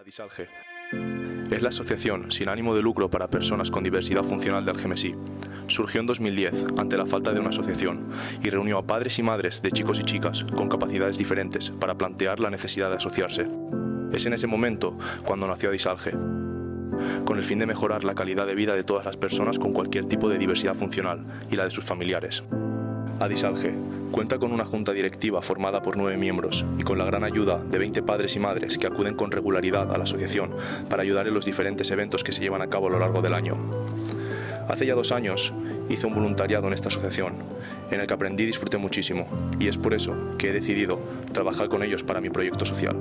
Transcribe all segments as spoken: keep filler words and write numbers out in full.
Adisalge es la asociación sin ánimo de lucro para personas con diversidad funcional de Algemesí. Surgió en dos mil diez ante la falta de una asociación y reunió a padres y madres de chicos y chicas con capacidades diferentes para plantear la necesidad de asociarse. Es en ese momento cuando nació Adisalge, con el fin de mejorar la calidad de vida de todas las personas con cualquier tipo de diversidad funcional y la de sus familiares. Adisalge cuenta con una junta directiva formada por nueve miembros y con la gran ayuda de veinte padres y madres que acuden con regularidad a la asociación para ayudar en los diferentes eventos que se llevan a cabo a lo largo del año. Hace ya dos años hice un voluntariado en esta asociación, en el que aprendí y disfruté muchísimo, y es por eso que he decidido trabajar con ellos para mi proyecto social.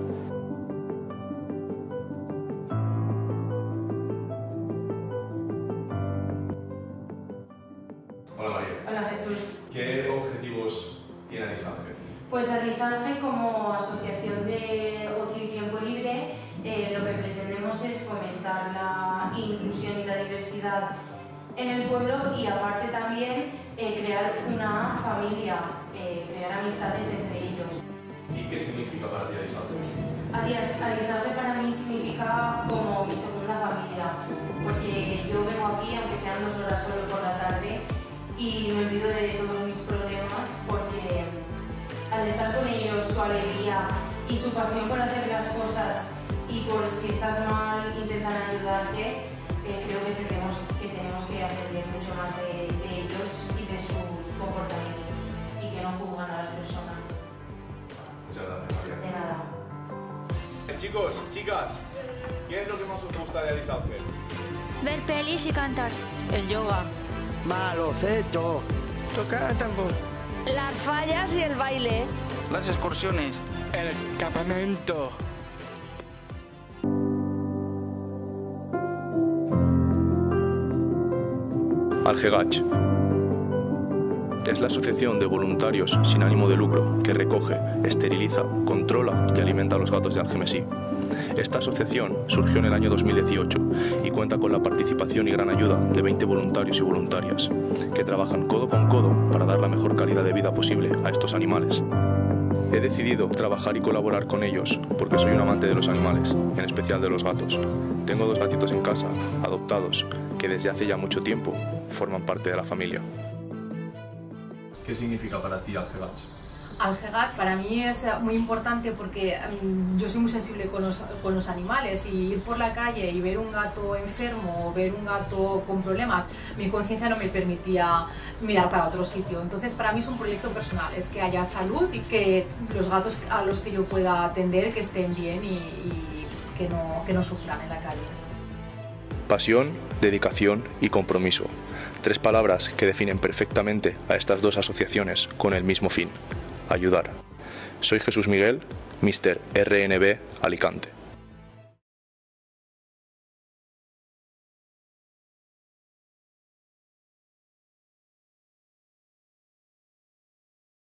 Hola María. Hola Jesús. ¿Qué objetivos tiene Adisalge? Pues Adisalge, como asociación de ocio y tiempo libre, eh, lo que pretendemos es fomentar la inclusión y la diversidad en el pueblo y aparte también eh, crear una familia, eh, crear amistades entre ellos. ¿Y qué significa para ti Adisalge? Adis- Adisalge para mí significa como mi segunda familia, porque yo vengo aquí, aunque sean dos horas solo por la tarde, y me olvido de todos mis problemas, porque al estar con ellos, su alegría y su pasión por hacer las cosas y por si estás mal intentan ayudarte, eh, creo que tenemos, que tenemos que aprender mucho más de, de ellos y de sus comportamientos y que no juzgan a las personas. Muchas gracias María. De nada. Eh, Chicos, chicas, ¿qué es lo que más os gusta de Adisalge? Ver pelis y cantar. El yoga. Baloncesto. Tocar tambor. Las fallas y el baile. Las excursiones. El campamento. Algegach es la asociación de voluntarios sin ánimo de lucro que recoge, esteriliza, controla y alimenta a los gatos de Algemesí. Esta asociación surgió en el año dos mil dieciocho y cuenta con la participación y gran ayuda de veinte voluntarios y voluntarias que trabajan codo con codo para dar la mejor calidad de vida posible a estos animales. He decidido trabajar y colaborar con ellos porque soy un amante de los animales, en especial de los gatos. Tengo dos gatitos en casa, adoptados, que desde hace ya mucho tiempo forman parte de la familia. ¿Qué significa para ti Algegach? Algegach para mí es muy importante porque um, yo soy muy sensible con los, con los animales y ir por la calle y ver un gato enfermo o ver un gato con problemas, mi conciencia no me permitía mirar para otro sitio. Entonces para mí es un proyecto personal, es que haya salud y que los gatos a los que yo pueda atender que estén bien y, y que, no, que no sufran en la calle. Pasión, dedicación y compromiso. Tres palabras que definen perfectamente a estas dos asociaciones con el mismo fin: ayudar. Soy Jesús Miguel, míster R N B Alicante.